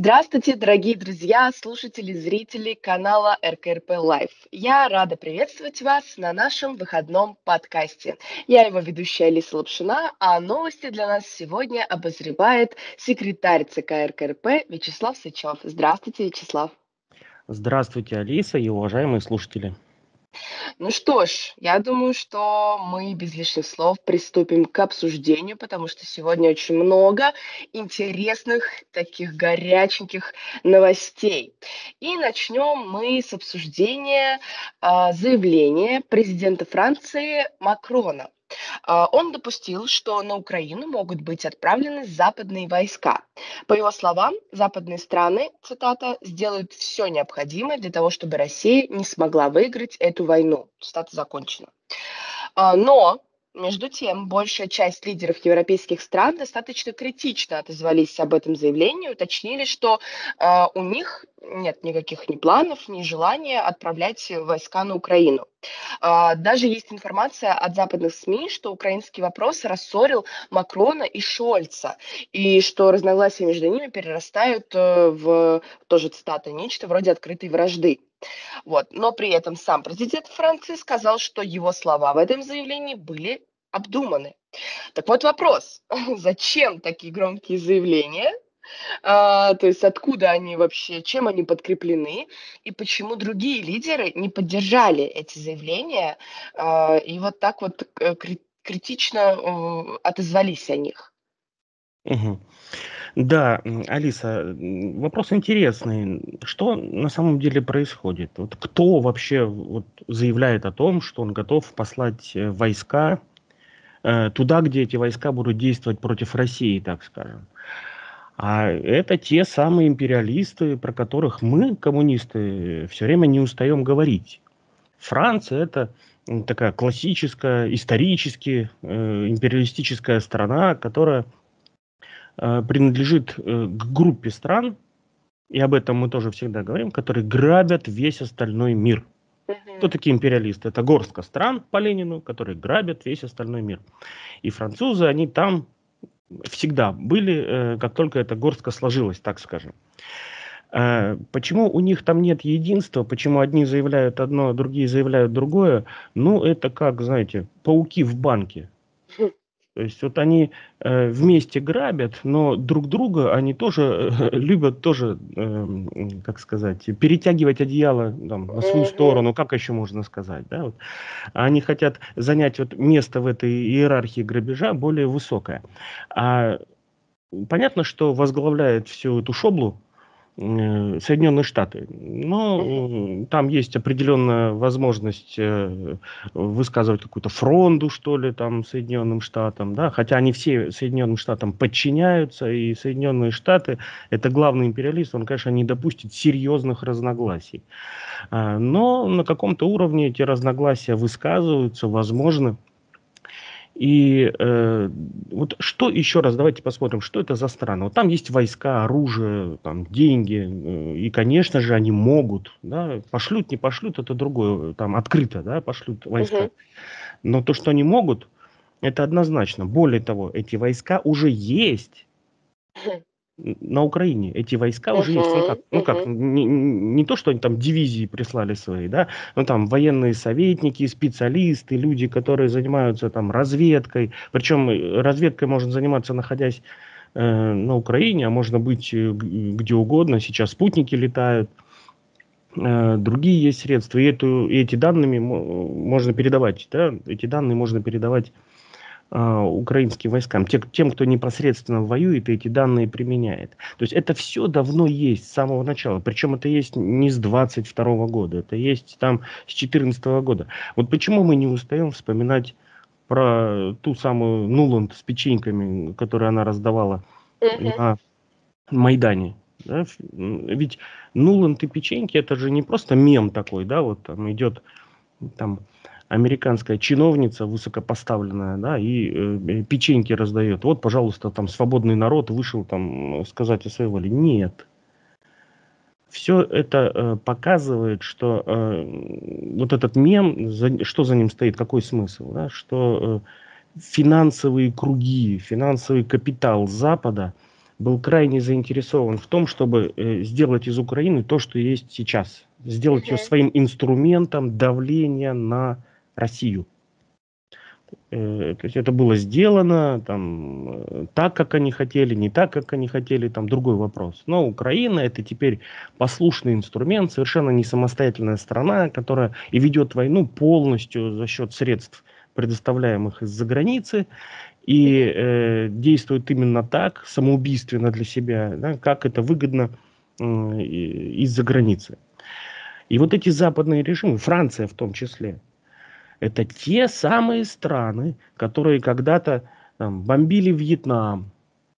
Здравствуйте, дорогие друзья, слушатели, зрители канала РКРП Лайф. Я рада приветствовать вас на нашем выходном подкасте. Я его ведущая Алиса Лапшина, а новости для нас сегодня обозревает секретарь ЦК РКРП Вячеслав Сычев. Здравствуйте, Вячеслав. Здравствуйте, Алиса и уважаемые слушатели. Ну что ж, я думаю, что мы без лишних слов приступим к обсуждению, потому что сегодня очень много интересных, таких горяченьких новостей. И начнем мы с обсуждения заявления президента Франции Макрона. Он допустил, что на Украину могут быть отправлены западные войска. По его словам, западные страны, цитата, сделают все необходимое для того, чтобы Россия не смогла выиграть эту войну. Цитата закончена. Но между тем, большая часть лидеров европейских стран достаточно критично отозвались об этом заявлении, уточнили, что у них нет никаких ни планов, ни желания отправлять войска на Украину. Даже есть информация от западных СМИ, что украинский вопрос рассорил Макрона и Шольца, и что разногласия между ними перерастают в, тоже цитата, нечто вроде открытой вражды. Вот. Но при этом сам президент Франции сказал, что его слова в этом заявлении были обдуманы. Так вот вопрос, зачем такие громкие заявления? То есть откуда они вообще, чем они подкреплены, и почему другие лидеры не поддержали эти заявления и вот так вот критично отозвались о них? Мгм. Да, Алиса, вопрос интересный. Что на самом деле происходит? Вот кто вообще вот заявляет о том, что он готов послать войска туда, где эти войска будут действовать против России, так скажем? А это те самые империалисты, про которых мы, коммунисты, все время не устаем говорить. Франция это такая классическая, исторически империалистическая страна, которая принадлежит к группе стран, и об этом мы тоже всегда говорим, которые грабят весь остальной мир. Кто такие империалисты? Это горстка стран по Ленину, которые грабят весь остальной мир. И французы, они там всегда были, как только эта горстка сложилась, так скажем. Почему у них там нет единства, почему одни заявляют одно, другие заявляют другое? Ну, это как, знаете, пауки в банке. То есть вот они вместе грабят, но друг друга они тоже любят тоже, как сказать, перетягивать одеяло там, на свою сторону, как еще можно сказать, да? Вот. Они хотят занять вот место в этой иерархии грабежа более высокое. А понятно, что возглавляет всю эту шоблу Соединенные Штаты. Но там есть определенная возможность высказывать какую-то фронту, что ли, там, Соединенным Штатам, да, хотя они все Соединенным Штатам подчиняются, и Соединенные Штаты, это главный империалист, он, конечно, не допустит серьезных разногласий. Но на каком-то уровне эти разногласия высказываются, возможно. И вот что еще раз, давайте посмотрим, что это за страны. Вот там есть войска, оружие, там, деньги, и, конечно же, они могут, да, пошлют, не пошлют, это другое, там, открыто, да, пошлют войска. Но то, что они могут, это однозначно. Более того, эти войска уже есть на Украине. Эти войска уже есть. Не то, что они там дивизии прислали свои, да, но там военные советники, специалисты, люди, которые занимаются там разведкой. Причем разведкой можно заниматься, находясь на Украине, а можно быть где угодно. Сейчас спутники летают, другие есть средства. И эти данные можно передавать, да, эти данные можно передавать украинским войскам, тем, кто непосредственно воюет и эти данные применяет. То есть это все давно есть с самого начала. Причем это есть не с 22 года, это есть там с 14 года. Вот почему мы не устаем вспоминать про ту самую Нуланд с печеньками, которую она раздавала на Майдане. Да? Ведь Нуланд и печеньки это же не просто мем такой, да, вот там идет там американская чиновница высокопоставленная, да, и печеньки раздает. Вот, пожалуйста, там свободный народ вышел там сказать о своей воле. Нет. Все это показывает, что вот этот мем, что за ним стоит, какой смысл, да, что финансовые круги, финансовый капитал Запада был крайне заинтересован в том, чтобы сделать из Украины то, что есть сейчас. Сделать ее своим инструментом давления на Россию. То есть это было сделано там, так, как они хотели, не так, как они хотели, там другой вопрос. Но Украина это теперь послушный инструмент, совершенно не самостоятельная страна, которая и ведет войну полностью за счет средств, предоставляемых из-за границы, и действует именно так, самоубийственно для себя, да, как это выгодно из-за границы. И вот эти западные режимы, Франция в том числе, это те самые страны, которые когда-то бомбили Вьетнам,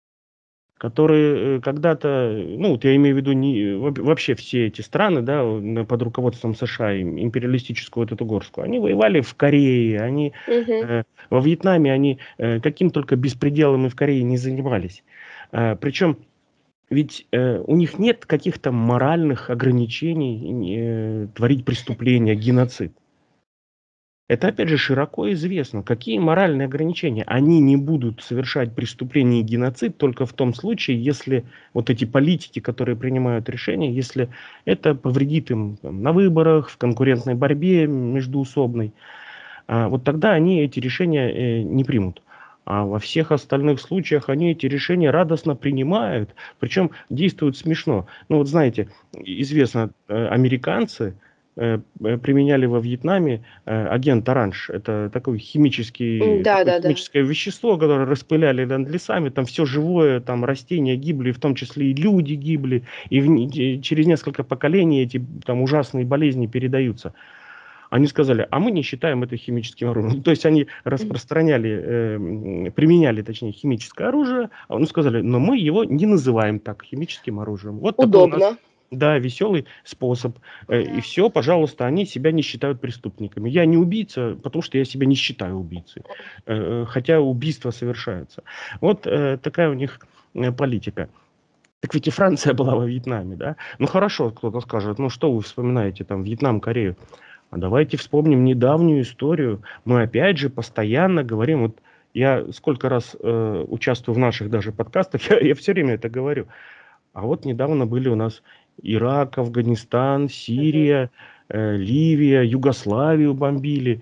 которые когда-то, ну вот я имею в виду вообще все эти страны, да, под руководством США, империалистическую вот эту горскую, они воевали в Корее, они во Вьетнаме, они каким только беспределом и в Корее не занимались. Причем ведь у них нет каких-то моральных ограничений творить преступления, геноцид. Это, опять же, широко известно. Какие моральные ограничения? Они не будут совершать преступление и геноцид только в том случае, если вот эти политики, которые принимают решения, если это повредит им на выборах, в конкурентной борьбе междуусобной, вот тогда они эти решения не примут. А во всех остальных случаях они эти решения радостно принимают, причем действуют смешно. Ну вот знаете, известно, американцы применяли во Вьетнаме агент оранж. Это такое химическое вещество, которое распыляли над лесами. Там все живое, там растения гибли, в том числе и люди гибли. И через несколько поколений эти там ужасные болезни передаются. Они сказали, а мы не считаем это химическим оружием. То есть они распространяли, применяли, точнее, химическое оружие, а они сказали, но мы его не называем так химическим оружием. Вот такой у нас, да, веселый способ. И все, пожалуйста, они себя не считают преступниками. Я не убийца, потому что я себя не считаю убийцей. Хотя убийства совершаются. Вот такая у них политика. Так ведь и Франция была во Вьетнаме, да? Ну хорошо, кто-то скажет, ну что вы вспоминаете там Вьетнам, Корею? А давайте вспомним недавнюю историю. Мы опять же постоянно говорим, вот я сколько раз участвую в наших даже подкастах, я все время это говорю. А вот недавно были у нас Ирак, Афганистан, Сирия, Ливия, Югославию бомбили.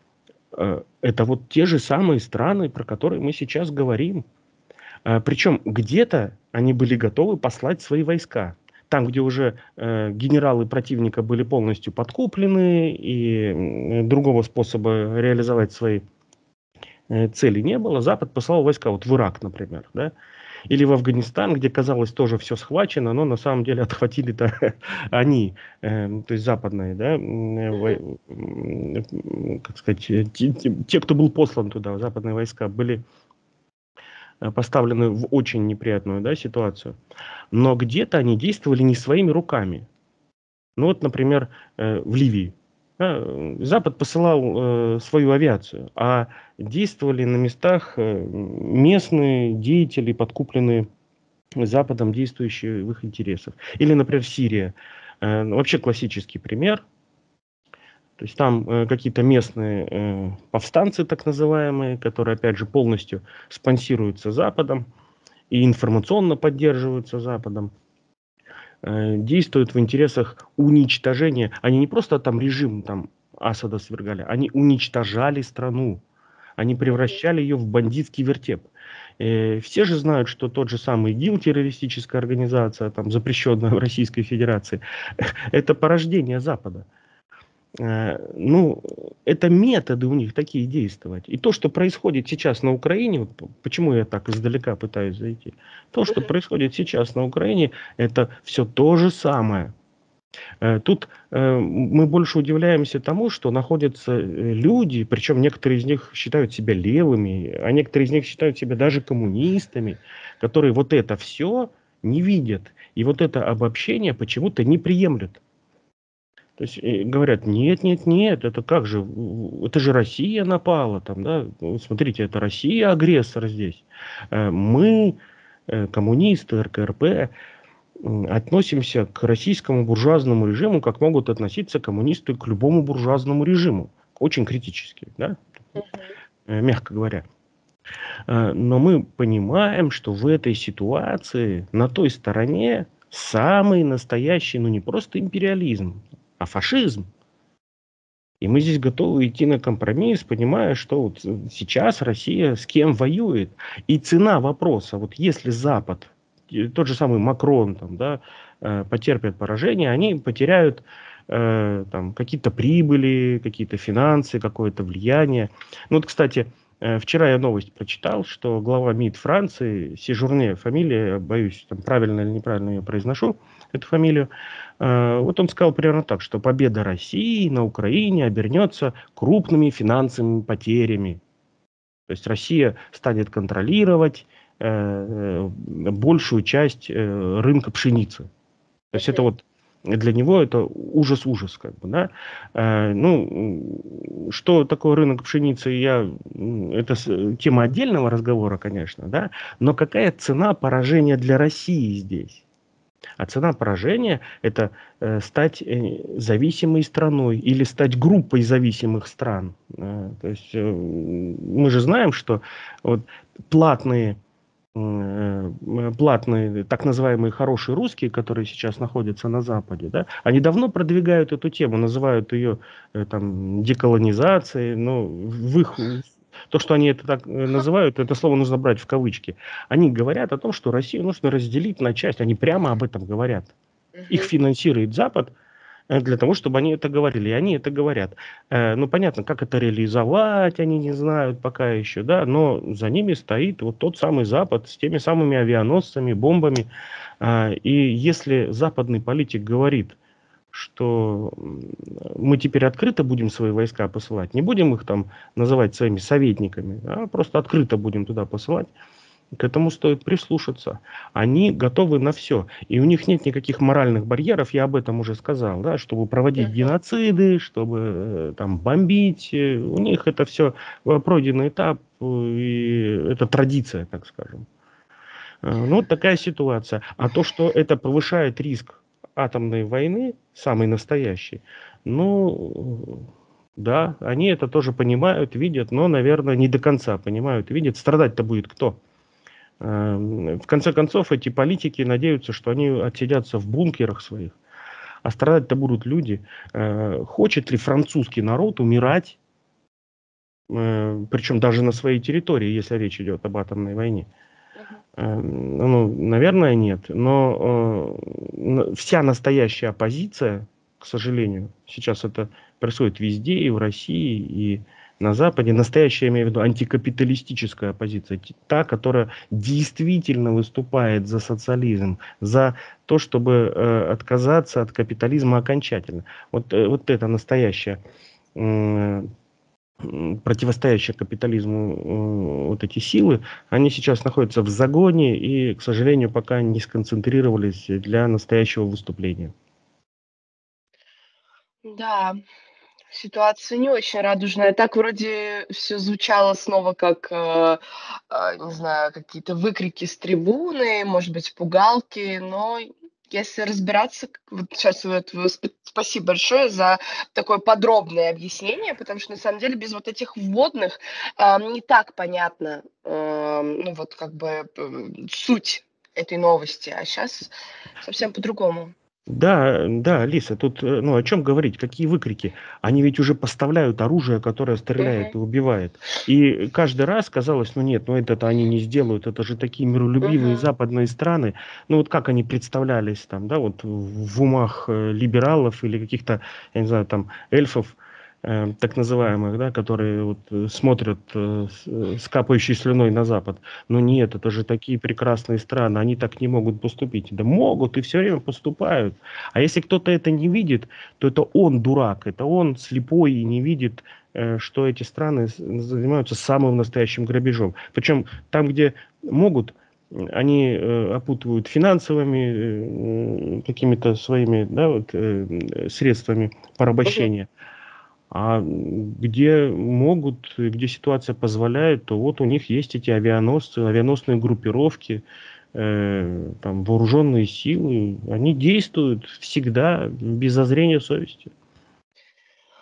Это вот те же самые страны, про которые мы сейчас говорим. Причем где-то они были готовы послать свои войска. Там, где уже генералы противника были полностью подкуплены и другого способа реализовать свои цели не было, Запад послал войска, вот в Ирак, например, да? Или в Афганистан, где казалось тоже все схвачено, но на самом деле отхватили-то они, то есть западные, да, как сказать, те, кто был послан туда, западные войска, были поставлены в очень неприятную, да, ситуацию. Но где-то они действовали не своими руками. Ну вот, например, в Ливии. Запад посылал свою авиацию, а действовали на местах местные деятели, подкупленные Западом, действующие в их интересах. Или, например, Сирия. Вообще классический пример. То есть там какие-то местные повстанцы, так называемые, которые, опять же, полностью спонсируются Западом и информационно поддерживаются Западом, действуют в интересах уничтожения. Они не просто там режим там, Асада свергали, они уничтожали страну. Они превращали ее в бандитский вертеп. Все же знают, что тот же самый ИГИЛ, террористическая организация, там, запрещенная в Российской Федерации, это порождение Запада. Ну, это методы у них такие действовать. И то, что происходит сейчас на Украине, вот почему я так издалека пытаюсь зайти, то, что происходит сейчас на Украине, это все то же самое. Тут мы больше удивляемся тому, что находятся люди, причем некоторые из них считают себя левыми, а некоторые из них считают себя даже коммунистами, которые вот это все не видят. И вот это обобщение почему-то не приемлют. То есть говорят, нет, нет, нет, это как же, это же Россия напала, там, да, вот смотрите, это Россия агрессор здесь. Мы, коммунисты, РКРП, относимся к российскому буржуазному режиму, как могут относиться коммунисты к любому буржуазному режиму. Очень критически, да, мягко говоря. Но мы понимаем, что в этой ситуации на той стороне самый настоящий, ну не просто империализм, а фашизм. И мы здесь готовы идти на компромисс, понимая, что вот сейчас Россия с кем воюет. И цена вопроса, вот если Запад, тот же самый Макрон, там, да, потерпят поражение, они потеряют там, какие-то прибыли, какие-то финансы, какое-то влияние. Ну вот, кстати, вчера я новость прочитал, что глава МИД Франции, Сежурне фамилия, боюсь, там правильно или неправильно я произношу эту фамилию, вот он сказал примерно так, что победа России на Украине обернется крупными финансовыми потерями. То есть Россия станет контролировать большую часть рынка пшеницы. То есть это вот для него это ужас-ужас, как бы, да. Ну, что такое рынок пшеницы, это тема отдельного разговора, конечно, да, но какая цена поражения для России здесь? А цена поражения – это стать зависимой страной или стать группой зависимых стран. То есть мы же знаем, что вот платные платные, так называемые хорошие русские, которые сейчас находятся на Западе, да, они давно продвигают эту тему, называют ее там деколонизацией, но в их то, что они это так называют, это слово нужно брать в кавычки. Они говорят о том, что Россию нужно разделить на части, они прямо об этом говорят. Их финансирует Запад, для того, чтобы они это говорили. И они это говорят. Ну, понятно, как это реализовать, они не знают пока еще, да, но за ними стоит вот тот самый Запад с теми самыми авианосцами, бомбами. И если западный политик говорит, что мы теперь открыто будем свои войска посылать, не будем их там называть своими советниками, а просто открыто будем туда посылать, к этому стоит прислушаться. Они готовы на все. И у них нет никаких моральных барьеров, я об этом уже сказал, да, чтобы проводить геноциды, чтобы там бомбить. У них это все пройденный этап, и это традиция, так скажем. Ну, вот такая ситуация. А то, что это повышает риск атомной войны, самый настоящий, ну, да, они это тоже понимают, видят, но, наверное, не до конца понимают, видят. Страдать-то будет кто? В конце концов, эти политики надеются, что они отсидятся в бункерах своих, а страдать-то будут люди. Хочет ли французский народ умирать, причем даже на своей территории, если речь идет об атомной войне? Ну, наверное, нет. Но вся настоящая оппозиция, к сожалению, сейчас это происходит везде, и в России, и на Западе, настоящая, я имею в виду, антикапиталистическая оппозиция, та, которая действительно выступает за социализм, за то, чтобы отказаться от капитализма окончательно. Вот это настоящая противостоящие капитализму вот эти силы, они сейчас находятся в загоне и, к сожалению, пока не сконцентрировались для настоящего выступления. Да, ситуация не очень радужная. Так вроде все звучало снова как, не знаю, какие-то выкрики с трибуны, может быть, пугалки, но если разбираться, вот сейчас вот спасибо большое за такое подробное объяснение, потому что на самом деле без вот этих вводных не так понятно, ну вот как бы суть этой новости, а сейчас совсем по-другому. Да, да, Алиса, тут, ну, о чем говорить, какие выкрики? Они ведь уже поставляют оружие, которое стреляет Мгм, и убивает. И каждый раз казалось, ну нет, ну это они не сделают, это же такие миролюбивые мгм. западные страны. Ну вот как они представлялись там, да, вот в умах либералов или каких-то, я не знаю, там эльфов, так называемых, да, которые вот, смотрят с капающей слюной на Запад. Но нет, это же такие прекрасные страны, они так не могут поступить. Да могут и все время поступают. А если кто-то это не видит, то это он дурак, это он слепой и не видит, что эти страны занимаются самым настоящим грабежом. Причем там, где могут, они опутывают финансовыми какими-то своими, да, вот, средствами порабощения. А где могут, где ситуация позволяет, то вот у них есть эти авианосцы, авианосные группировки, там вооруженные силы. Они действуют всегда без зазрения совести.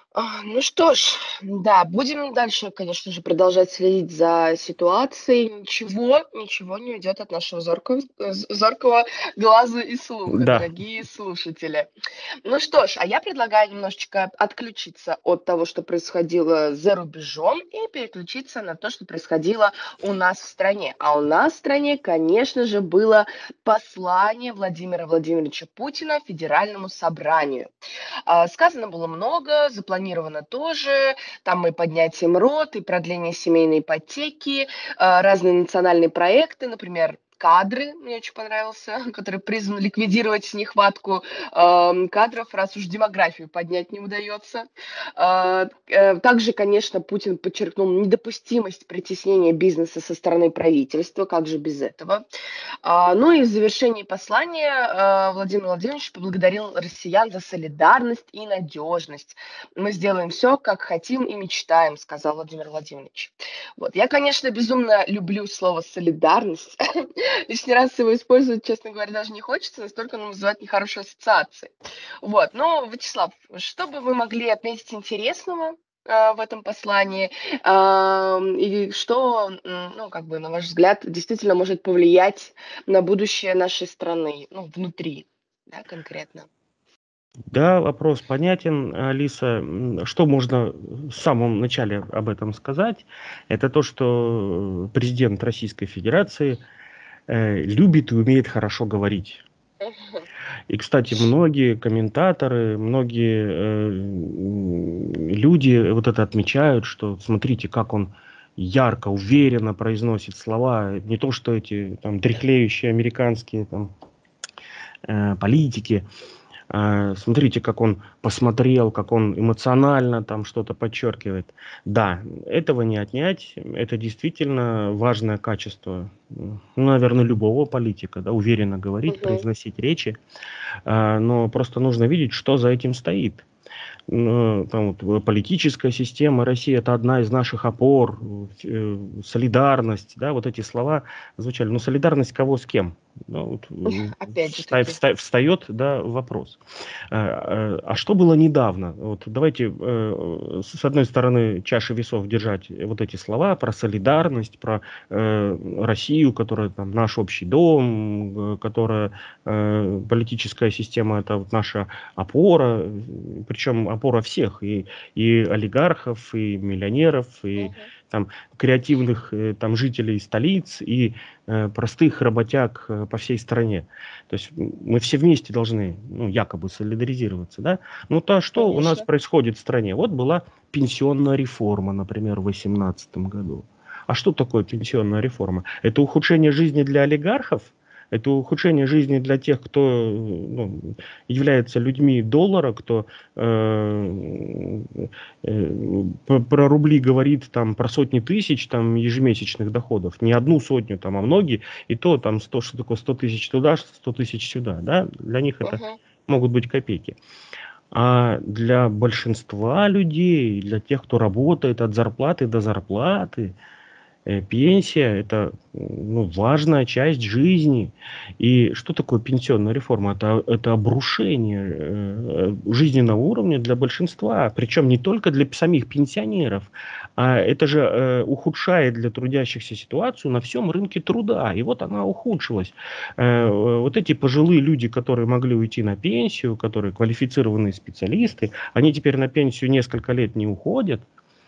Ну что ж, да, будем дальше, конечно же, продолжать следить за ситуацией. Ничего не уйдет от нашего зоркого глаза и слуха, Да, дорогие слушатели. Ну что ж, а я предлагаю немножечко отключиться от того, что происходило за рубежом, и переключиться на то, что происходило у нас в стране. А у нас в стране, конечно же, было послание Владимира Владимировича Путина Федеральному собранию. Сказано было много, запланировано тоже. Там и поднятие МРОТ, и продление семейной ипотеки, разные национальные проекты, например, кадры, мне очень понравился, который призван ликвидировать нехватку кадров, раз уж демографию поднять не удается. Также, конечно, Путин подчеркнул недопустимость притеснения бизнеса со стороны правительства, как же без этого. Ну и в завершении послания Владимир Владимирович поблагодарил россиян за солидарность и надежность. Мы сделаем все, как хотим и мечтаем, сказал Владимир Владимирович. Вот. Я, конечно, безумно люблю слово солидарность. Лишний раз его использовать, честно говоря, даже не хочется, настолько оно вызывает нехорошие ассоциации. Вот. Но, Вячеслав, что бы вы могли отметить интересного в этом послании? И что, ну, как бы, на ваш взгляд, действительно может повлиять на будущее нашей страны, ну, внутри, да, конкретно? да, вопрос понятен, Алиса. Что можно в самом начале об этом сказать? Это то, что президент Российской Федерации любит и умеет хорошо говорить. И, кстати, многие комментаторы, многие люди вот это отмечают, что смотрите, как он ярко, уверенно произносит слова, не то что эти там дряхлеющие американские там политики. Смотрите, как он посмотрел, как он эмоционально там что-то подчеркивает. Да, этого не отнять. Это действительно важное качество, ну, наверное, любого политика, да, уверенно говорить, Мгм. произносить речи. Но просто нужно видеть, что за этим стоит. Там вот, политическая система России — это одна из наших опор, солидарность, да, вот эти слова звучали. Но солидарность кого с кем? Ну, вот, Опять же таки. встает, да, вопрос. А что было недавно? Вот давайте с одной стороны чаши весов держать вот эти слова про солидарность, про Россию, которая там наш общий дом, которая политическая система — это вот наша опора, причем опора всех, и олигархов, и миллионеров, и Мгм. там креативных там жителей столиц, и простых работяг по всей стране. То есть мы все вместе должны, ну, якобы солидаризироваться, да? Ну, то, что у нас Конечно. происходит в стране? Вот была пенсионная реформа, например, в 2018 году. А что такое пенсионная реформа? Это ухудшение жизни для олигархов? Это ухудшение жизни для тех, кто, ну, является людьми доллара, кто про рубли говорит, там, про сотни тысяч там, ежемесячных доходов. Не одну сотню, там, а многие. И то там 100, что такое 100 тысяч туда, 100 тысяч сюда. Да? Для них это Мгм. могут быть копейки. А для большинства людей, для тех, кто работает от зарплаты до зарплаты, пенсия — это, ну, важная часть жизни. И что такое пенсионная реформа? Это обрушение жизненного уровня для большинства, причем не только для самих пенсионеров, а это же ухудшает для трудящихся ситуацию на всем рынке труда. И вот она ухудшилась. Вот эти пожилые люди, которые могли уйти на пенсию, которые квалифицированные специалисты, они теперь на пенсию несколько лет не уходят.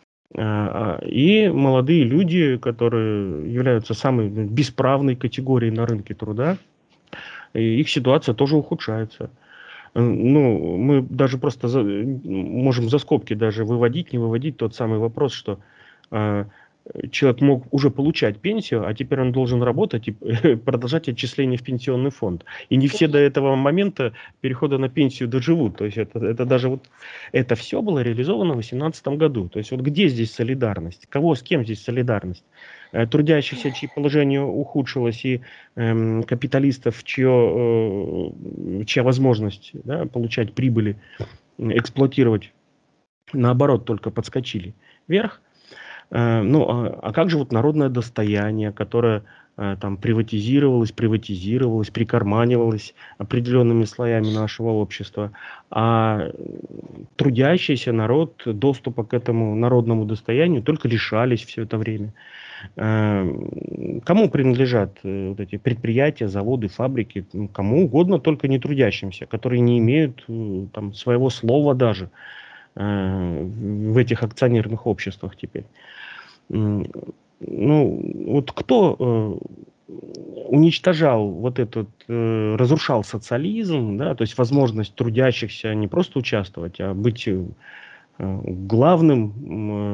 И молодые люди, которые являются самой бесправной категорией на рынке труда, и их ситуация тоже ухудшается. Ну, мы даже просто можем за скобки даже выводить, не выводить тот самый вопрос, что а, человек мог уже получать пенсию, а теперь он должен работать и продолжать отчисления в пенсионный фонд. И не все до Мгм. этого момента перехода на пенсию доживут. То есть это даже вот это все было реализовано в 2018 году. То есть вот где здесь солидарность? Кого с кем здесь солидарность? Трудящихся, чьи положение ухудшилось, и капиталистов, чья возможность, да, получать прибыли, эксплуатировать, наоборот, только подскочили вверх. Ну, а как же вот народное достояние, которое там приватизировалось, прикарманивалось определенными слоями нашего общества, а трудящийся народ доступа к этому народному достоянию только лишались все это время. Кому принадлежат вот эти предприятия, заводы, фабрики? Ну, кому угодно, только не трудящимся, которые не имеют там своего слова даже в этих акционерных обществах теперь. Ну, вот кто уничтожал вот этот, разрушал социализм, да, то есть возможность трудящихся не просто участвовать, а быть главным,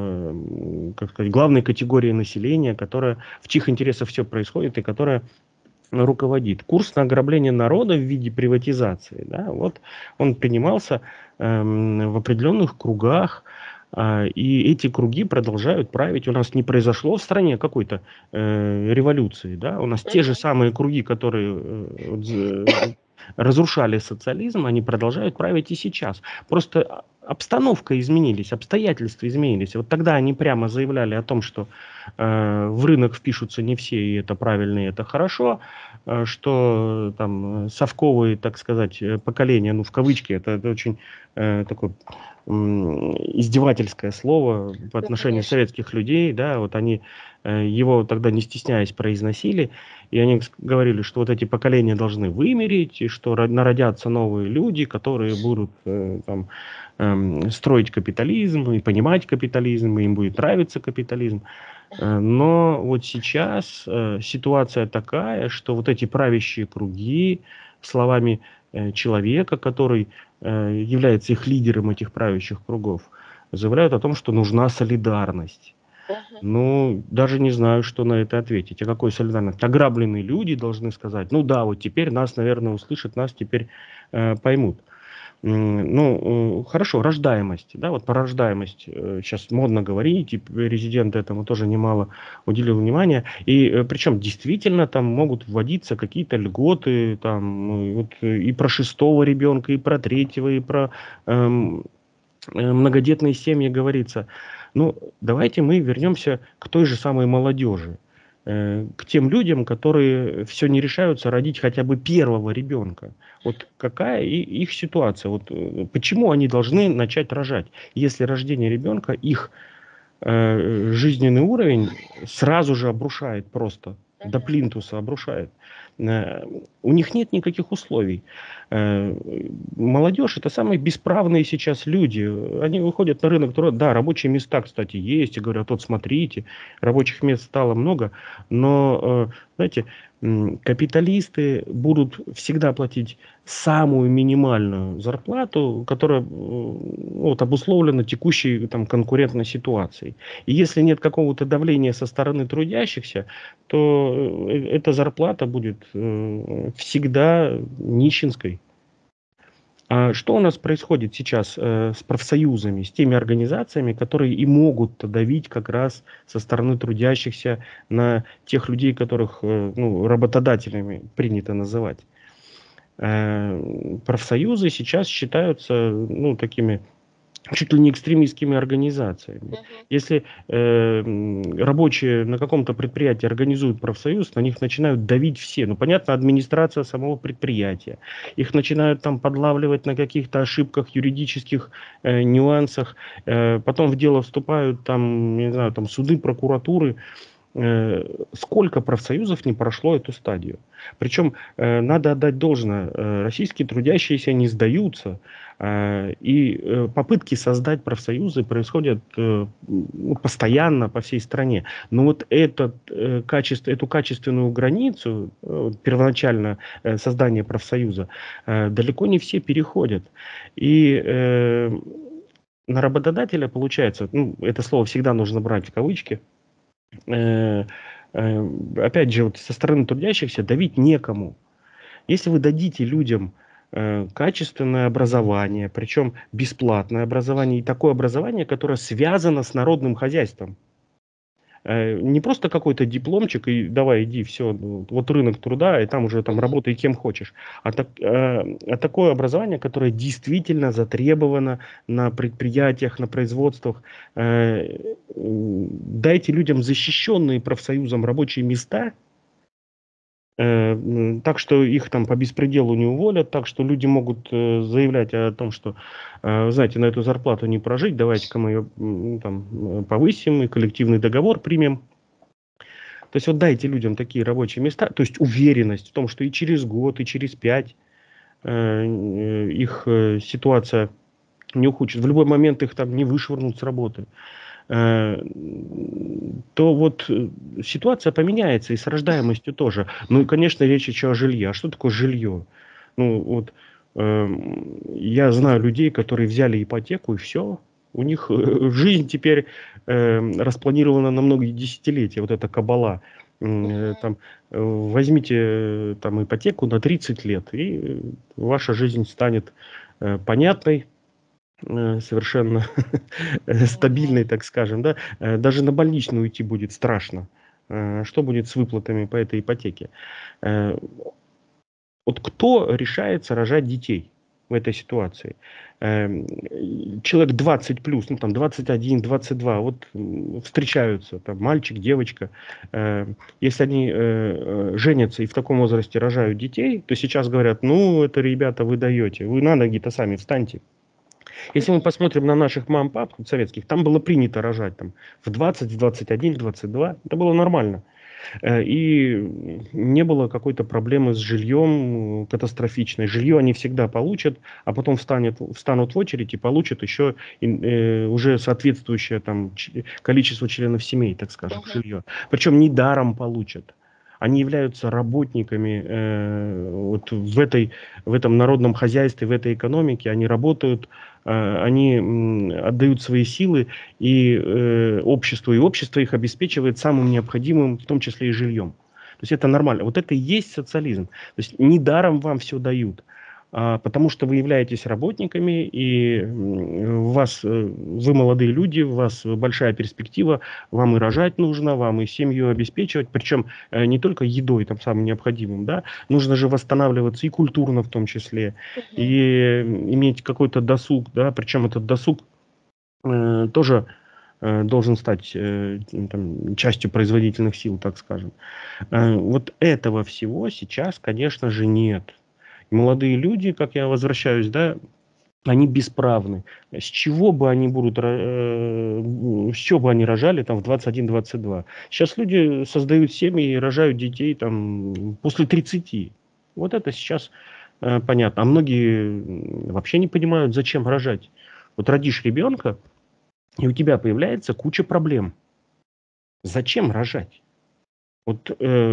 как сказать, главной категорией населения, которая, в чьих интересах все происходит и которая руководит. Курс на ограбление народа в виде приватизации, да, вот он принимался в определенных кругах, и эти круги продолжают править. У нас не произошло в стране какой-то революции, да, у нас те же самые круги, которые разрушали социализм, они продолжают править и сейчас. Просто обстановка изменились, обстоятельства изменились. Вот тогда они прямо заявляли о том, что в рынок впишутся не все, и это правильно, и это хорошо, что там совковые, так сказать, поколения, ну в кавычки, это очень такое издевательское слово по Ну, отношению конечно. советских людей, да, вот они его тогда не стесняясь произносили, и они говорили, что вот эти поколения должны вымереть, и что народятся новые люди, которые будут там, строить капитализм и понимать капитализм, и им будет нравиться капитализм. Но вот сейчас ситуация такая, что вот эти правящие круги, словами человека, который является их лидером этих правящих кругов, заявляют о том, что нужна солидарность. Мгм. Ну, даже не знаю, что на это ответить. А какой солидарность? Ограбленные люди должны сказать, ну да, вот теперь нас, наверное, услышат, нас теперь поймут. Ну, хорошо, рождаемость, да, вот про рождаемость сейчас модно говорить, и президент этому тоже немало уделил внимания, и причем действительно там могут вводиться какие-то льготы, там, ну, вот, и про 6-го ребенка, и про 3-го, и про многодетные семьи говорится. Ну, давайте мы вернемся к той же самой молодежи, к тем людям, которые все не решаются родить хотя бы первого ребенка. Вот какая их ситуация? Вот почему они должны начать рожать, если рождение ребенка их жизненный уровень сразу же обрушает просто, до Мгм. плинтуса обрушает. Э, У них нет никаких условий. Э, Молодежь это самые бесправные сейчас люди. Они выходят на рынок труда. Да, рабочие места, кстати, есть. И говорят, вот смотрите, рабочих мест стало много. Но, знаете, капиталисты будут всегда платить самую минимальную зарплату, которая вот, обусловлена текущей там, конкурентной ситуацией. И если нет какого-то давления со стороны трудящихся, то эта зарплата будет всегда нищенской. А что у нас происходит сейчас с профсоюзами, с теми организациями, которые и могут давить как раз со стороны трудящихся на тех людей, которых ну, работодателями принято называть? Профсоюзы сейчас считаются ну, такими чуть ли не экстремистскими организациями. Мгм. Если рабочие на каком-то предприятии организуют профсоюз, на них начинают давить все. Ну, понятно, администрация самого предприятия. Их начинают там подлавливать на каких-то ошибках, юридических нюансах. Потом в дело вступают там, не знаю, там суды, прокуратуры. Сколько профсоюзов не прошло эту стадию. Причем надо отдать должное, российские трудящиеся не сдаются, и попытки создать профсоюзы происходят ну, постоянно по всей стране. Но вот эту качественную границу, первоначально создание профсоюза, далеко не все переходят. И на работодателя получается, ну, это слово всегда нужно брать в кавычки, э, опять же, вот со стороны трудящихся давить некому. Если вы дадите людям качественное образование, причем бесплатное образование, и такое образование, которое связано с народным хозяйством, Не просто какой-то дипломчик и давай иди, все, вот рынок труда, и там уже там работай кем хочешь. А такое образование, которое действительно затребовано на предприятиях, на производствах. Дайте людям защищенные профсоюзом рабочие места, так что их там по беспределу не уволят, так что люди могут заявлять о том, что, знаете, на эту зарплату не прожить, давайте-ка мы ее там повысим и коллективный договор примем. То есть вот дайте людям такие рабочие места, то есть уверенность в том, что и через год, и через 5 их ситуация не ухудшится, в любой момент их там не вышвырнут с работы. То вот ситуация поменяется и с рождаемостью тоже. Ну и, конечно, речь еще о жилье. А что такое жилье? Ну вот я знаю людей, которые взяли ипотеку и все. У них жизнь теперь распланирована на многие десятилетия. Вот эта кабала. Там, возьмите там ипотеку на 30 лет, и ваша жизнь станет понятной, совершенно стабильной, так скажем, да, даже на больничный уйти будет страшно. Что будет с выплатами по этой ипотеке? Вот кто решается рожать детей в этой ситуации? Человек 20 плюс, ну там 21, 22, вот встречаются, там мальчик, девочка. Если они женятся и в таком возрасте рожают детей, то сейчас говорят, ну это, ребята, вы даете, вы на ноги-то сами встаньте. Если мы посмотрим на наших мам-пап советских, там было принято рожать там, в 20, в 21, в 22. Это было нормально. И не было какой-то проблемы с жильем катастрофичной. Жилье они всегда получат, а потом встанут в очередь и получат еще уже соответствующее там, количество членов семей, так скажем, жилье. Причем не даром получат. Они являются работниками вот в этом народном хозяйстве, в этой экономике. Они работают, они отдают свои силы и обществу, и общество их обеспечивает самым необходимым, в том числе и жильем. То есть это нормально. Вот это и есть социализм. То есть недаром вам все дают, потому что вы являетесь работниками, и вы молодые люди, у вас большая перспектива, вам и рожать нужно, вам и семью обеспечивать, причем не только едой, там, самым необходимым, да, нужно же восстанавливаться и культурно в том числе, и иметь какой-то досуг, да, причем этот досуг тоже должен стать там, частью производительных сил, так скажем. Вот этого всего сейчас, конечно же, нет. Молодые люди, как я возвращаюсь, да, они бесправны. С чего бы они с чего бы они рожали там в 21-22? Сейчас люди создают семьи и рожают детей там после 30. Вот это сейчас понятно. А многие вообще не понимают, зачем рожать. Вот родишь ребенка, и у тебя появляется куча проблем. Зачем рожать? Вот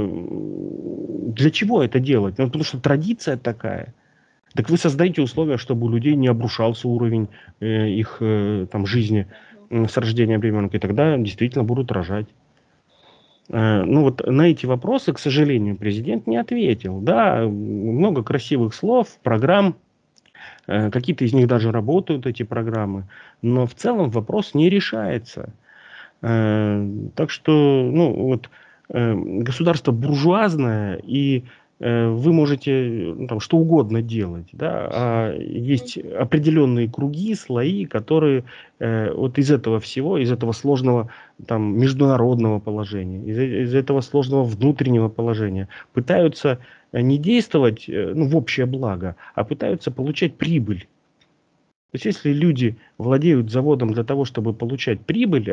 для чего это делать? Ну, потому что традиция такая. Так вы создаете условия, чтобы у людей не обрушался уровень их там, жизни с рождением ребенка, и тогда действительно будут рожать. Ну вот на эти вопросы, к сожалению, президент не ответил. Да, много красивых слов, программ, какие-то из них даже работают, эти программы, но в целом вопрос не решается. Так что, ну вот, государство буржуазное, и вы можете там, что угодно делать, да, а есть определенные круги, слои, которые вот из этого всего, из этого сложного там, международного положения, из этого сложного внутреннего положения пытаются не действовать ну, в общее благо, а пытаются получать прибыль. То есть если люди владеют заводом для того, чтобы получать прибыль,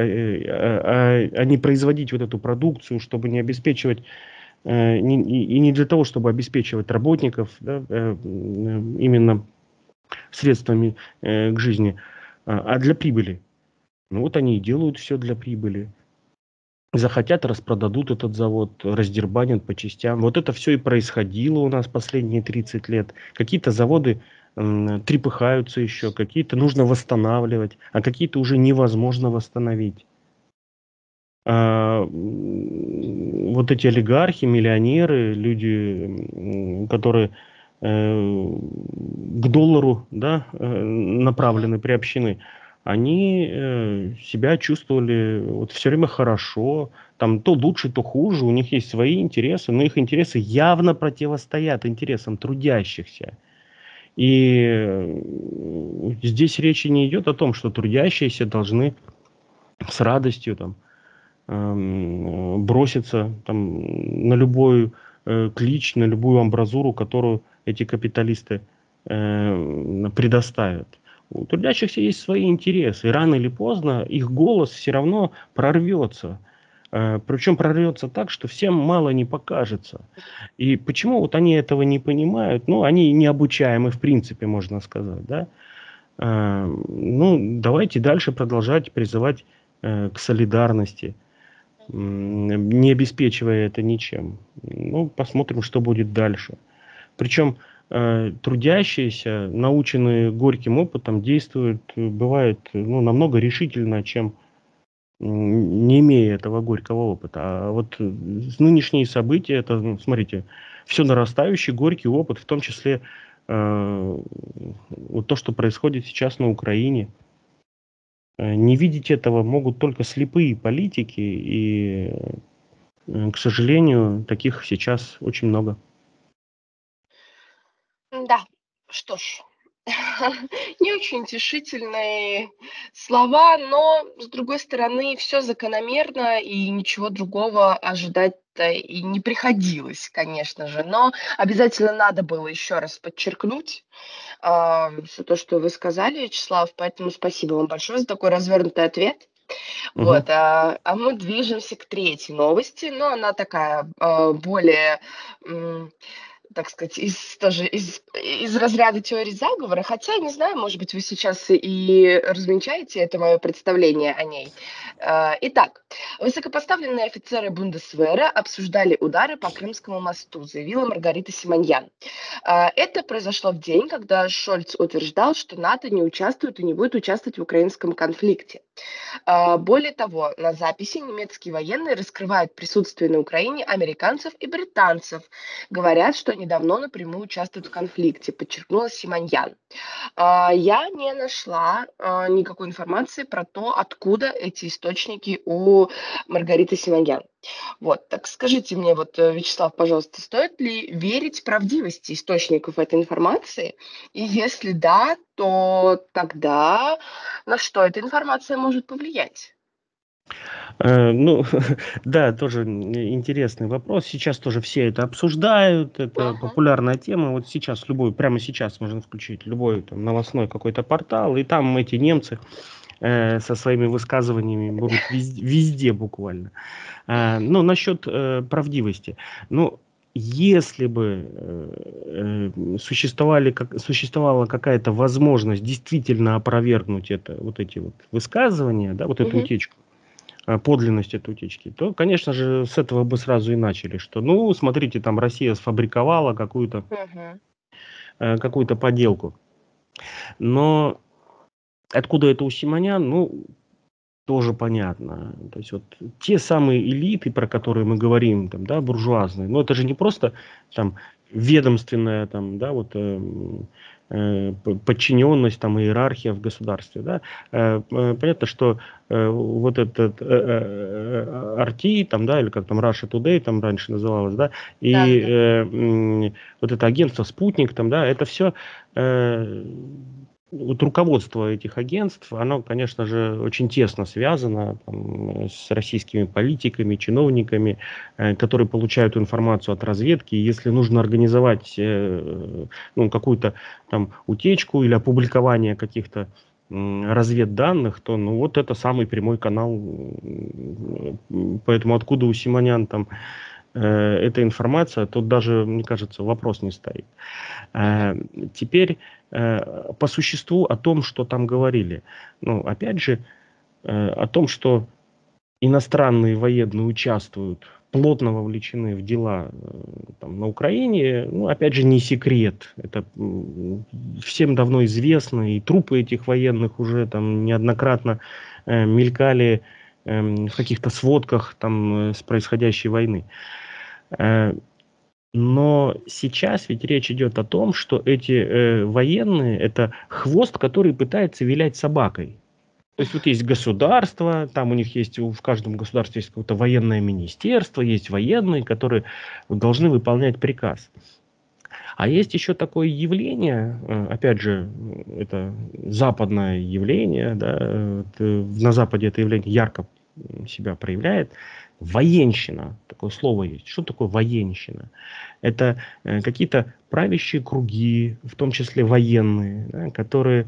а не производить вот эту продукцию, чтобы не обеспечивать, и не для того, чтобы обеспечивать работников, да, именно средствами к жизни, а для прибыли. Ну вот они и делают все для прибыли. Захотят, распродадут этот завод, раздербанят по частям. Вот это все и происходило у нас последние 30 лет. Какие-то заводы трепыхаются еще, какие-то нужно восстанавливать, а какие-то уже невозможно восстановить. Вот эти олигархи, миллионеры, люди, которые к доллару, да, направлены, приобщены, они себя чувствовали вот все время хорошо, там то лучше, то хуже, у них есть свои интересы, но их интересы явно противостоят интересам трудящихся. И здесь речи не идет о том, что трудящиеся должны с радостью там, броситься там, на любой клич, на любую амбразуру, которую эти капиталисты предоставят. У трудящихся есть свои интересы, и рано или поздно их голос все равно прорвется. Причем прорвется так, что всем мало не покажется. И почему вот они этого не понимают? Ну, они необучаемы в принципе, можно сказать, да? Ну, давайте дальше продолжать призывать к солидарности, не обеспечивая это ничем. Ну, посмотрим, что будет дальше. Причем трудящиеся, наученные горьким опытом, действуют, бывает, ну, намного решительно, чем не имея этого горького опыта. А вот нынешние события, это, ну, смотрите, все нарастающий горький опыт, в том числе вот то, что происходит сейчас на Украине. Не видеть этого могут только слепые политики, и, к сожалению, таких сейчас очень много. Да, что ж, не очень утешительные слова, но, с другой стороны, все закономерно, и ничего другого ожидать-то и не приходилось, конечно же. Но обязательно надо было еще раз подчеркнуть, всё то, что вы сказали, Вячеслав, поэтому спасибо вам большое за такой развернутый ответ. Мгм. Вот, мы движемся к третьей новости, но она такая, более, так сказать, из разряда теории заговора. Хотя, не знаю, может быть, вы сейчас и развенчаете это мое представление о ней. Итак, высокопоставленные офицеры Бундесвера обсуждали удары по Крымскому мосту, заявила Маргарита Симоньян. Это произошло в день, когда Шольц утверждал, что НАТО не участвует и не будет участвовать в украинском конфликте. Более того, на записи немецкие военные раскрывают присутствие на Украине американцев и британцев. Говорят, что они давно напрямую участвуют в конфликте, подчеркнула Симоньян. Я не нашла никакой информации про то, откуда эти источники у Маргариты Симоньян. Вот, так скажите мне, вот, Вячеслав, пожалуйста, стоит ли верить правдивости источников этой информации? И если да, то тогда на что эта информация может повлиять? Ну, да, тоже интересный вопрос. Сейчас тоже все это обсуждают, это Мгм. популярная тема. Вот сейчас любой, прямо сейчас можно включить любой там новостной какой-то портал, и там эти немцы со своими высказываниями будут везде, везде буквально. Ну, насчет правдивости. Ну, если бы существовала какая-то возможность действительно опровергнуть это, вот эти вот высказывания, да, вот эту Мгм. утечку, подлинность этой утечки, то, конечно же, с этого бы сразу и начали, что, ну, смотрите, там Россия сфабриковала Мгм. какую-то поделку. Но откуда это у Симонян, ну, тоже понятно. То есть вот те самые элиты, про которые мы говорим, там, да, буржуазные, но это же не просто там ведомственная, там, да, вот подчиненность, там, иерархия в государстве, да. Понятно, что вот этот RT, там, да, или как там Russia Today, там раньше называлось, да, и Да-да-да. вот это агентство «Спутник», там, да, это все вот руководство этих агентств, оно, конечно же, очень тесно связано там, с российскими политиками, чиновниками, которые получают информацию от разведки. И если нужно организовать ну, какую-то там утечку или опубликование каких-то разведданных, то ну вот это самый прямой канал. Поэтому откуда у Симонян там эта информация, тут даже, мне кажется, вопрос не стоит. Мгм. Э, Теперь по существу о том, что там говорили. Ну, опять же, о том, что иностранные военные участвуют, плотно вовлечены в дела там, на Украине, ну, опять же, не секрет. Это всем давно известно, и трупы этих военных уже там неоднократно мелькали в каких-то сводках там, с происходящей войны. Э, но сейчас ведь речь идет о том, что эти военные — это хвост, который пытается вилять собакой. То есть вот есть государство, там у них есть, в каждом государстве есть какое-то военное министерство, есть военные, которые должны выполнять приказ. А есть еще такое явление, опять же, это западное явление, да, на Западе это явление ярко себя проявляет. Военщина, такое слово есть. Что такое военщина? Это какие-то правящие круги, в том числе военные, да, которые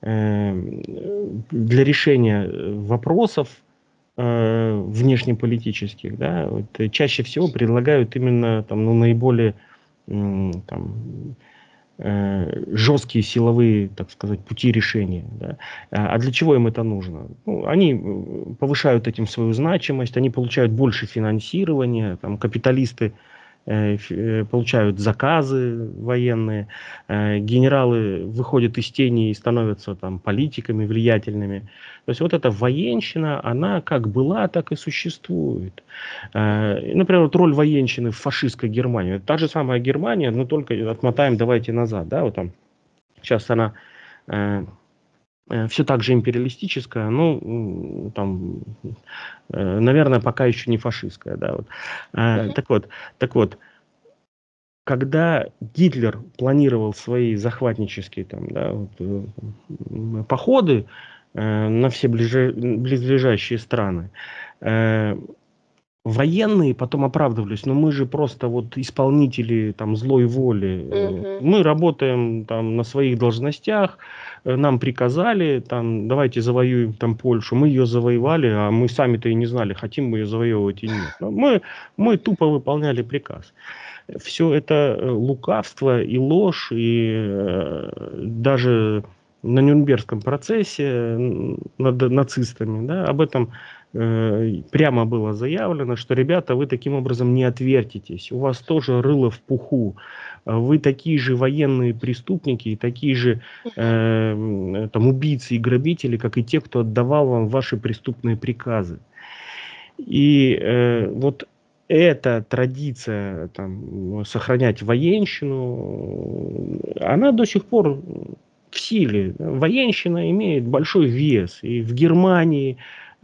для решения вопросов внешнеполитических, да, вот, чаще всего предлагают именно там, ну, наиболее там, жесткие силовые, так сказать, пути решения. Да. А для чего им это нужно? Ну, они повышают этим свою значимость, они получают больше финансирования, там, капиталисты получают заказы военные, генералы выходят из тени и становятся там политиками влиятельными. То есть вот эта военщина, она как была, так и существует. Например, вот роль военщины в фашистской Германии. Это та же самая Германия, но только отмотаем давайте назад. Да, вот там сейчас она все так же империалистическая, ну, там, наверное, пока еще не фашистская. Да, вот. Так вот, когда Гитлер планировал свои захватнические там, да, вот, походы на все близлежащие страны, военные потом оправдывались, но мы же просто вот исполнители там злой воли, мы работаем там на своих должностях, нам приказали, там, давайте завоюем там Польшу, мы ее завоевали, а мы сами-то и не знали, хотим мы ее завоевывать или нет. Но мы тупо выполняли приказ. Все это лукавство и ложь, и даже на Нюрнбергском процессе над нацистами, да, об этом прямо было заявлено, что, ребята, вы таким образом не отвертитесь, у вас тоже рыло в пуху, вы такие же военные преступники, такие же там, убийцы и грабители, как и те, кто отдавал вам ваши преступные приказы. И вот эта традиция там, сохранять военщину, она до сих пор в силе. Военщина имеет большой вес. И в Германии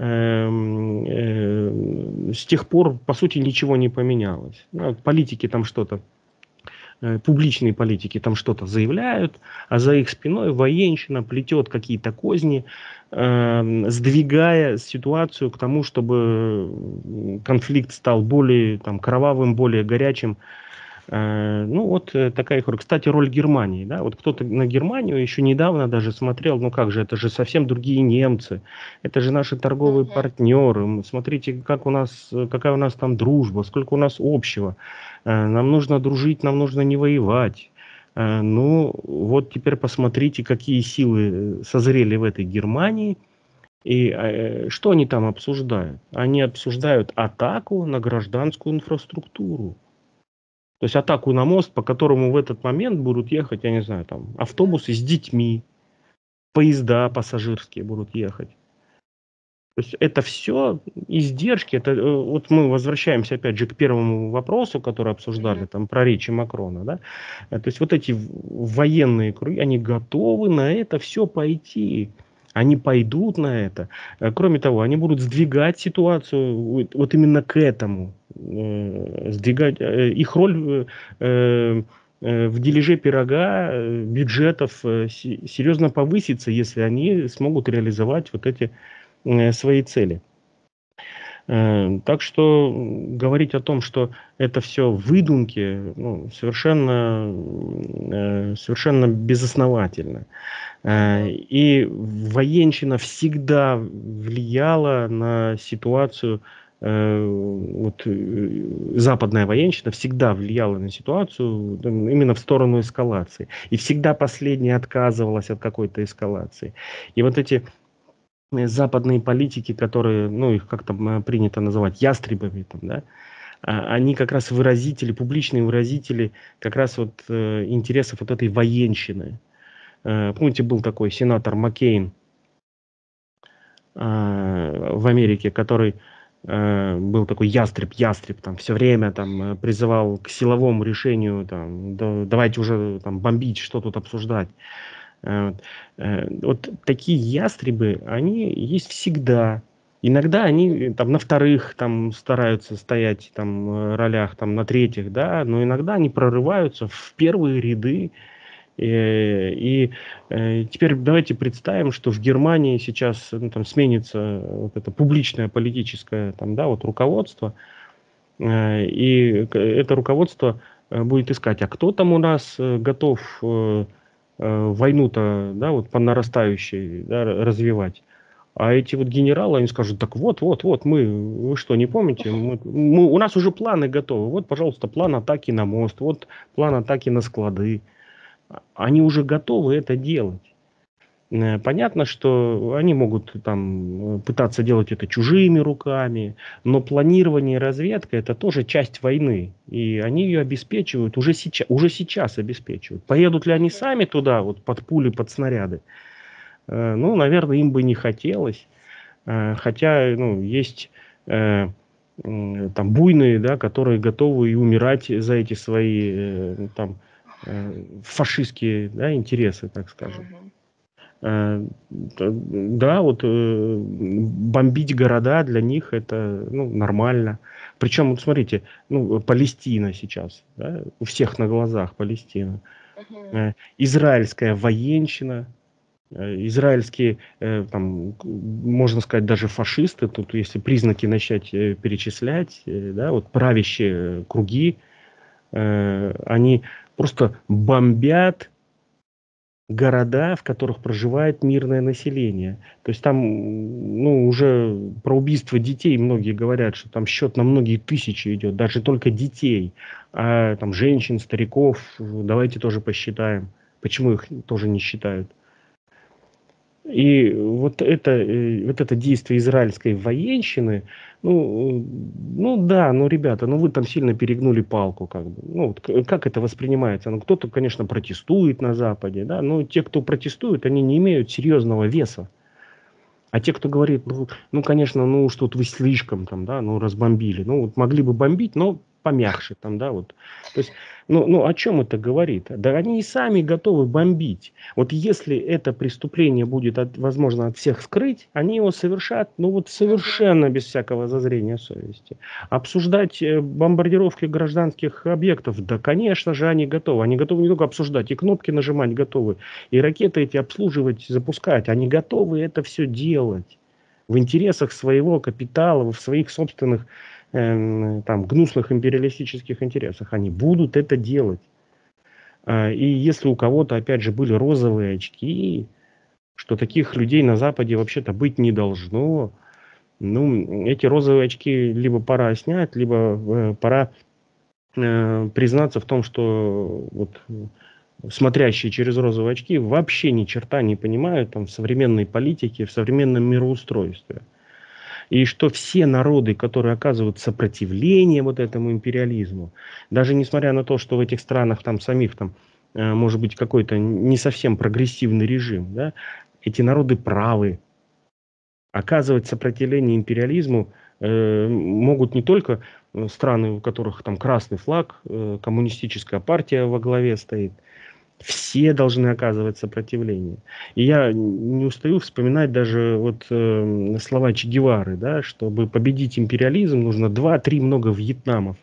с тех пор, по сути, ничего не поменялось. Политики там что-то, публичные политики там что-то заявляют, а за их спиной военщина плетет какие-то козни, сдвигая ситуацию к тому, чтобы конфликт стал более там, кровавым, более горячим. Ну, вот такая их роль. Кстати, роль Германии. Да? Вот кто-то на Германию еще недавно даже смотрел, ну как же, это же совсем другие немцы, это же наши торговые партнеры. Смотрите, как у нас, какая у нас там дружба, сколько у нас общего. Нам нужно дружить, нам нужно не воевать. Ну, вот теперь посмотрите, какие силы созрели в этой Германии. И что они там обсуждают? Они обсуждают атаку на гражданскую инфраструктуру. То есть атаку на мост, по которому в этот момент будут ехать, я не знаю, там автобусы с детьми, поезда пассажирские будут ехать. То есть это все издержки. Это, вот мы возвращаемся опять же к первому вопросу, который обсуждали, там, про речи Макрона. Да? То есть вот эти военные круги, они готовы на это все пойти. Они пойдут на это. Кроме того, они будут сдвигать ситуацию вот именно к этому. Сдвигать их роль в дележе пирога бюджетов серьезно повысится, если они смогут реализовать вот эти свои цели. Так что говорить о том, что это все выдумки, ну, совершенно безосновательно. И военщина всегда влияла на ситуацию, западная военщина всегда влияла на ситуацию именно в сторону эскалации. И всегда последняя отказывалась от какой-то эскалации. И вот эти западные политики, которые, ну, их как-то принято называть ястребами, там, да, они как раз выразители, публичные выразители как раз вот интересов вот этой военщины. Помните, был такой сенатор Маккейн в Америке, который был такой ястреб, там все время там призывал к силовому решению, там, давайте уже там бомбить, что тут обсуждать. Вот вот такие ястребы, они есть всегда. Иногда они там на вторых там стараются стоять там ролях, там на третьих, да, но иногда они прорываются в первые ряды. И теперь давайте представим, что в Германии сейчас ну, там сменится вот это публичное политическое там, да, вот руководство, это руководство будет искать, а кто там у нас готов войну-то, да, вот по нарастающей, да, развивать. А эти вот генералы, они скажут, так вот, вы что, не помните? У нас уже планы готовы. Вот, пожалуйста, план атаки на мост, вот план атаки на склады. Они уже готовы это делать. Понятно, что они могут там пытаться делать это чужими руками, но планирование и разведка это тоже часть войны. И они ее обеспечивают, уже сейчас обеспечивают. Поедут ли они сами туда, вот под пули, под снаряды? Ну, наверное, им бы не хотелось. Хотя, ну, есть там буйные, да, которые готовы и умирать за эти свои там фашистские, да, интересы, так скажем. Да, вот бомбить города для них это ну, нормально. Причем, вот смотрите, ну, Палестина сейчас, да, у всех на глазах Палестина. Израильская военщина, израильские, там, можно сказать, даже фашисты, тут если признаки начать перечислять, да, вот правящие круги, они просто бомбят города, в которых проживает мирное население. То есть там, ну, уже про убийство детей многие говорят, что там счет на многие тысячи идет, даже только детей. А там женщин, стариков, давайте тоже посчитаем. Почему их тоже не считают? И вот это действие израильской военщины, ну да, ну, ребята, ну вы там сильно перегнули палку, как бы. Ну, вот как это воспринимается? Ну, кто-то, конечно, протестует на Западе, да, но те, кто протестует, они не имеют серьезного веса. А те, кто говорит, ну, конечно, ну, что-то вы слишком там, да, ну, разбомбили. Ну, вот могли бы бомбить, но помягче там, да, вот. То есть, ну, о чем это говорит? Да они и сами готовы бомбить. Вот если это преступление будет, возможно, от всех скрыть, они его совершат, ну, вот совершенно без всякого зазрения совести. Обсуждать бомбардировки гражданских объектов, да, конечно же, они готовы. Они готовы не только обсуждать, и кнопки нажимать готовы, и ракеты эти обслуживать, запускать. Они готовы это все делать в интересах своего капитала, в своих собственных там, гнусных империалистических интересах. Они будут это делать. И если у кого-то, опять же, были розовые очки, что таких людей на Западе вообще-то быть не должно, ну, эти розовые очки либо пора снять, либо пора признаться в том, что вот смотрящие через розовые очки вообще ни черта не понимают там, в современной политике, в современном мироустройстве. И что все народы, которые оказывают сопротивление вот этому империализму, даже несмотря на то, что в этих странах там самих там может быть какой-то не совсем прогрессивный режим, да, эти народы правы. Оказывать сопротивление империализму могут не только страны, у которых там красный флаг, коммунистическая партия во главе стоит. Все должны оказывать сопротивление. И я не устаю вспоминать даже вот слова Че Гевары, да, чтобы победить империализм, нужно 2-3 много Вьетнамов.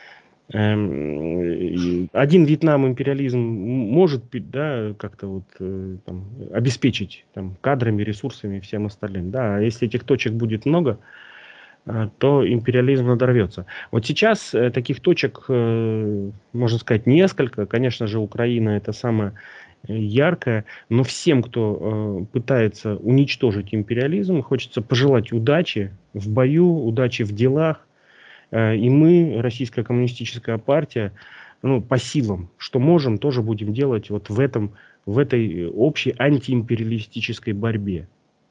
Один Вьетнам империализм может да, как-то вот, там, обеспечить там, кадрами, ресурсами и всем остальным. Да, а если этих точек будет много, то империализм надорвется. Вот сейчас таких точек, можно сказать, несколько. Конечно же, Украина это самое яркое, но всем, кто пытается уничтожить империализм, хочется пожелать удачи в бою, удачи в делах. И мы, Российская коммунистическая партия, ну, по силам, что можем, тоже будем делать вот в этой общей антиимпериалистической борьбе.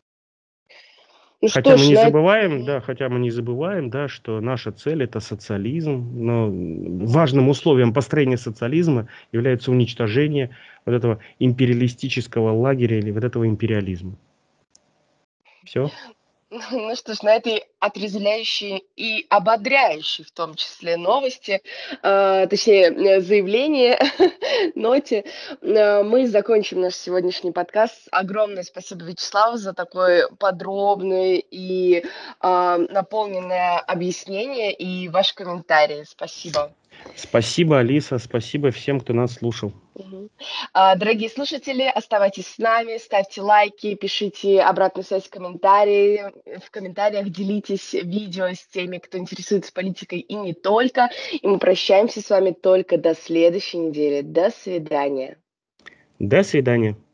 Ну Хотя что мы ж, не забываем, да, что наша цель это социализм, но важным условием построения социализма является уничтожение вот этого империалистического лагеря или вот этого империализма. Все? Ну что ж, на этой отрезвляющей и ободряющей в том числе новости, точнее, заявление, ноте, мы закончим наш сегодняшний подкаст. Огромное спасибо, Вячеслав, за такое подробное и наполненное объяснение и ваши комментарии. Спасибо. Спасибо, Алиса, спасибо всем, кто нас слушал. Мгм. Дорогие слушатели, оставайтесь с нами, ставьте лайки, пишите обратную связь в комментариях делитесь видео с теми, кто интересуется политикой и не только. И мы прощаемся с вами только до следующей недели. До свидания. До свидания.